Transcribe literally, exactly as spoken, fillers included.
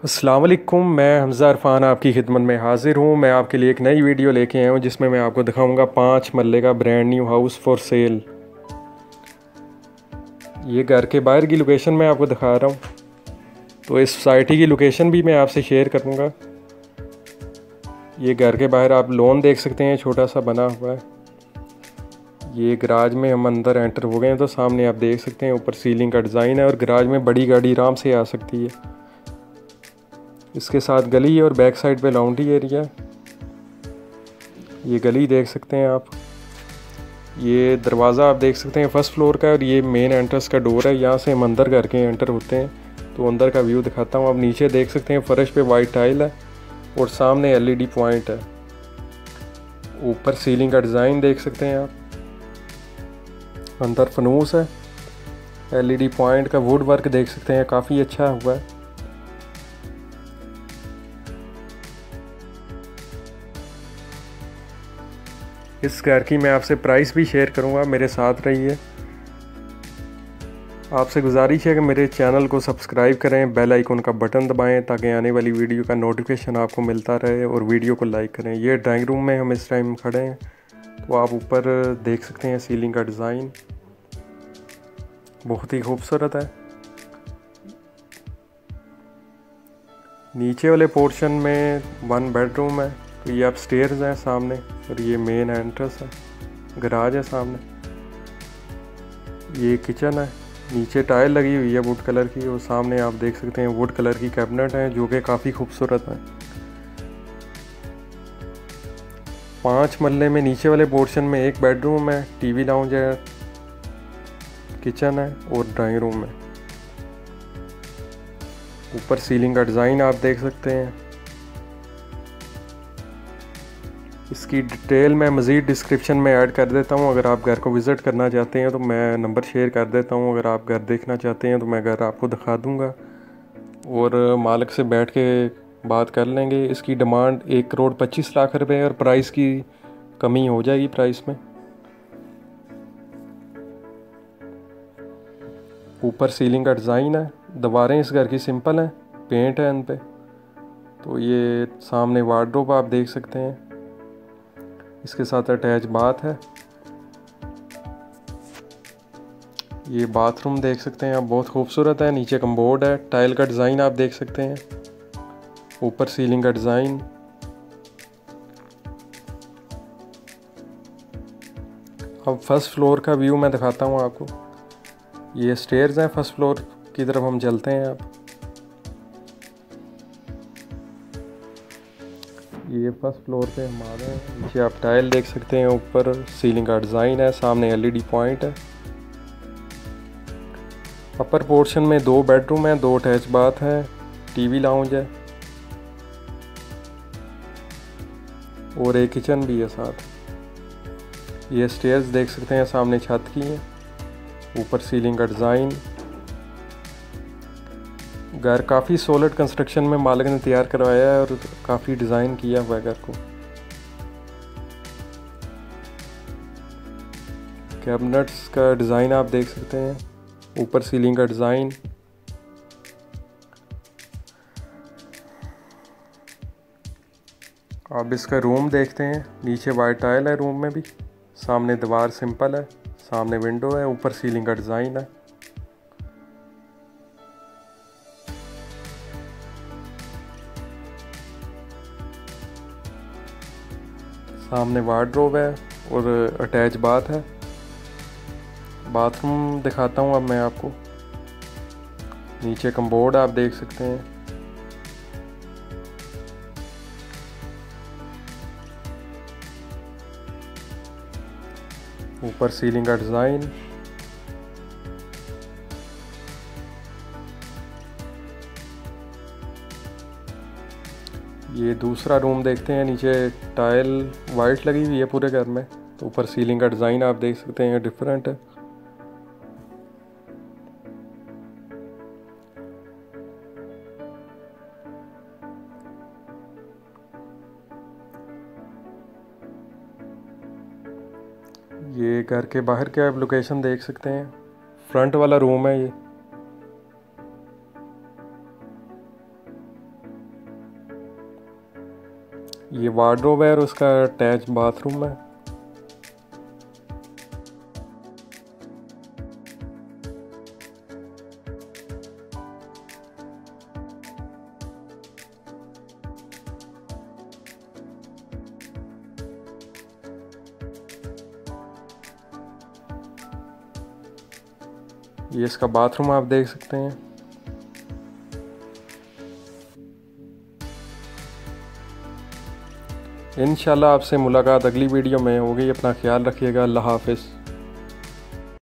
अस्सलाम वालेकुम, मैं हमज़ा इरफान आपकी खिदमत में हाज़िर हूँ। मैं आपके लिए एक नई वीडियो लेके आया हूँ जिसमें मैं आपको दिखाऊंगा पाँच मरले का brand new house for sale. ये घर के बाहर की लोकेशन मैं आपको दिखा रहा हूँ, तो इस सोसाइटी की लोकेशन भी मैं आपसे शेयर करूँगा। ये घर के बाहर आप लॉन देख सकते हैं, छोटा सा बना हुआ है। ये गराज में हम अंदर एंटर हो गए हैं, तो सामने आप देख सकते हैं ऊपर सीलिंग का डिज़ाइन है और गराज में बड़ी गाड़ी आराम से आ सकती है। इसके साथ गली और बैक साइड पे लॉन्ड्री एरिया। ये गली देख सकते हैं आप। ये दरवाज़ा आप देख सकते हैं फर्स्ट फ्लोर का, और ये मेन एंट्रेंस का डोर है। यहाँ से हम अंदर घर के एंटर होते हैं, तो अंदर का व्यू दिखाता हूँ। आप नीचे देख सकते हैं फर्श पे वाइट टाइल है और सामने एलईडी पॉइंट है। ऊपर सीलिंग का डिज़ाइन देख सकते हैं आप। अंदर फनूस है। एलईडी पॉइंट का वुड वर्क देख सकते हैं, काफ़ी अच्छा हुआ है। इस घर की मैं आपसे प्राइस भी शेयर करूंगा, मेरे साथ रहिए। आपसे गुजारिश है कि मेरे चैनल को सब्सक्राइब करें, बेल आइकन का बटन दबाएं ताकि आने वाली वीडियो का नोटिफिकेशन आपको मिलता रहे, और वीडियो को लाइक करें। ये ड्राइंग रूम में हम इस टाइम खड़े हैं, तो आप ऊपर देख सकते हैं सीलिंग का डिज़ाइन बहुत ही खूबसूरत है। नीचे वाले पोर्शन में वन बेडरूम है, तो ये आप स्टेयर्स हैं सामने, और ये मेन एंट्रेंस है। गराज है सामने। ये किचन है। नीचे टाइल लगी हुई है वुड कलर की, और सामने आप देख सकते हैं वुड कलर की कैबिनेट है जो कि काफ़ी खूबसूरत है। पाँच मरले में नीचे वाले पोर्शन में एक बेडरूम है, टीवी लाउंज है, किचन है और ड्राइंग रूम है। ऊपर सीलिंग का डिज़ाइन आप देख सकते हैं। इसकी डिटेल मैं मज़ीद डिस्क्रिप्शन में ऐड कर देता हूँ। अगर आप घर को विज़िट करना चाहते हैं तो मैं नंबर शेयर कर देता हूँ। अगर आप घर देखना चाहते हैं तो मैं घर आपको दिखा दूँगा, और मालिक से बैठ के बात कर लेंगे। इसकी डिमांड एक करोड़ पच्चीस लाख रुपए है, और प्राइस की कमी हो जाएगी प्राइस में। ऊपर सीलिंग का डिज़ाइन है। दीवारें इस घर की सिंपल हैं, पेंट है इन पे। तो ये सामने वार्डरोब आप देख सकते हैं, इसके साथ अटैच बाथ है। ये बाथरूम देख सकते हैं आप, बहुत खूबसूरत है। नीचे कमबोर्ड है, टाइल का डिज़ाइन आप देख सकते हैं। ऊपर सीलिंग का डिज़ाइन। अब फर्स्ट फ्लोर का व्यू मैं दिखाता हूँ आपको। ये स्टेयर्स हैं, फर्स्ट फ्लोर की तरफ हम चलते हैं। आप ये फर्स्ट फ्लोर पे हम आ गए हैं। नीचे आप टाइल देख सकते हैं, ऊपर सीलिंग का डिज़ाइन है, सामने एलईडी पॉइंट है। अपर पोर्शन में दो बेडरूम हैं, दो अटैच बाथ हैं, टीवी लाउंज है और एक किचन भी है साथ। ये स्टेयर्स देख सकते हैं, सामने छत की है। ऊपर सीलिंग का डिज़ाइन। घर काफ़ी सॉलिड कंस्ट्रक्शन में मालिक ने तैयार करवाया है, और काफ़ी डिज़ाइन किया हुआ है घर को। कैबिनेट्स का डिज़ाइन आप देख सकते हैं। ऊपर सीलिंग का डिज़ाइन। आप इसका रूम देखते हैं। नीचे वाइट टाइल है रूम में भी, सामने दीवार सिंपल है, सामने विंडो है, ऊपर सीलिंग का डिज़ाइन है। सामने वार्डरोब है और अटैच बाथ है। बाथरूम दिखाता हूँ अब मैं आपको। नीचे कमबोर्ड आप देख सकते हैं। ऊपर सीलिंग का डिज़ाइन। ये दूसरा रूम देखते हैं। नीचे टाइल वाइट लगी हुई है पूरे घर में, तो ऊपर सीलिंग का डिज़ाइन आप देख सकते हैं, डिफरेंट है। ये घर के बाहर के आप लोकेशन देख सकते हैं। फ्रंट वाला रूम है ये। ये वार्डरोब है और उसका अटैच बाथरूम है। ये इसका बाथरूम आप देख सकते हैं। इंशाल्लाह आपसे मुलाकात अगली वीडियो में होगी। अपना ख्याल रखिएगा। अल्लाह हाफ़िज़।